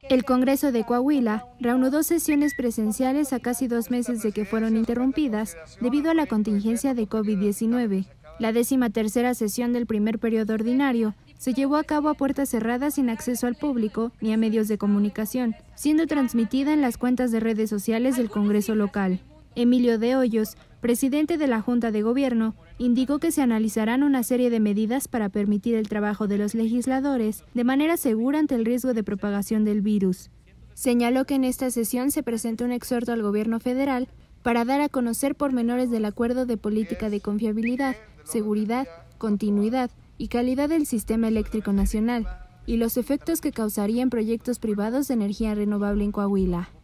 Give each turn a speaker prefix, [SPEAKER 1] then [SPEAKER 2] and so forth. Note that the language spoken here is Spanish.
[SPEAKER 1] El Congreso de Coahuila reanudó sesiones presenciales a casi 2 meses de que fueron interrumpidas debido a la contingencia de COVID-19. La 13ª sesión del primer periodo ordinario se llevó a cabo a puertas cerradas sin acceso al público ni a medios de comunicación, siendo transmitida en las cuentas de redes sociales del Congreso local. Emilio de Hoyos, presidente de la Junta de Gobierno, indicó que se analizarán una serie de medidas para permitir el trabajo de los legisladores de manera segura ante el riesgo de propagación del virus. Señaló que en esta sesión se presentó un exhorto al gobierno federal para dar a conocer pormenores del acuerdo de política de confiabilidad, seguridad, continuidad y calidad del sistema eléctrico nacional y los efectos que causaría en proyectos privados de energía renovable en Coahuila.